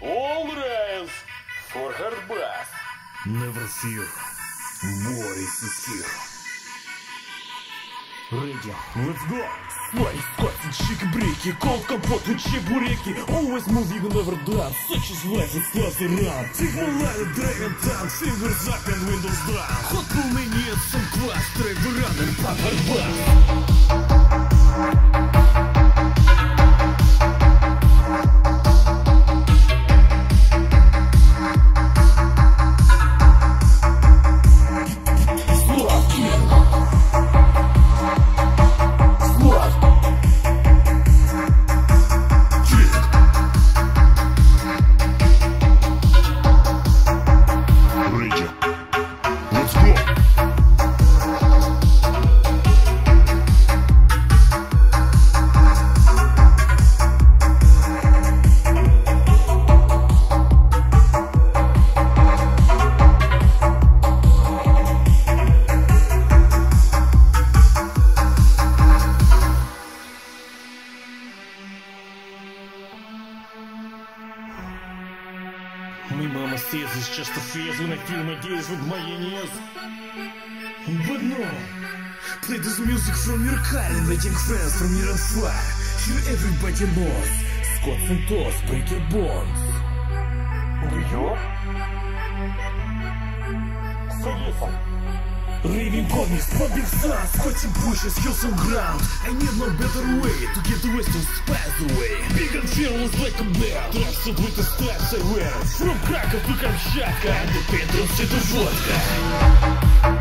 All rise for hard bass. Never fear, Boris is here. Ready, let's go! Slice, squats, chick-breaky, cold компот and чебуреки. Always moving, never done, such as life, it's lost around. Signal light, dragon down, fingers up and windows down. Hot pull me нет, some class, drive around and pop hard bass. My mama says it's just a phase when I feel my days with my enemies. But no, play this music from your car, inviting fans from near and far. Here everybody knows, Scots and Toss break your bones. Do you? So listen. Raving comics, pumping stars, scotching bushes, kill some ground. I need no better way to get the western spice away. Big and fearless like a bear, trusted with the steps I wear. From Krakow to Kamchatka, and the patrons to vodka.